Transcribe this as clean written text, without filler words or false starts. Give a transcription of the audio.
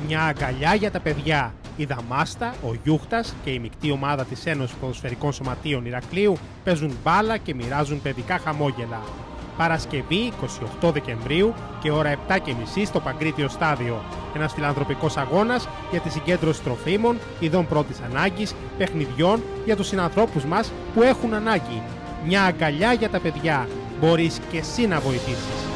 Μια αγκαλιά για τα παιδιά. Η Δαμάστα, ο Γιούχτας και η μεικτή ομάδα της Ένωσης Ποδοσφαιρικών Σωματείων Ηρακλείου παίζουν μπάλα και μοιράζουν παιδικά χαμόγελα. Παρασκευή 28 Δεκεμβρίου και ώρα 7:30 στο Παγκρίτιο Στάδιο. Ένας φιλανθρωπικός αγώνας για τη συγκέντρωση τροφίμων, ειδών πρώτης ανάγκης, παιχνιδιών για τους συνανθρώπους μας που έχουν ανάγκη. Μια αγκαλιά για τα παιδιά. Μπορείς και εσύ να βοηθήσεις.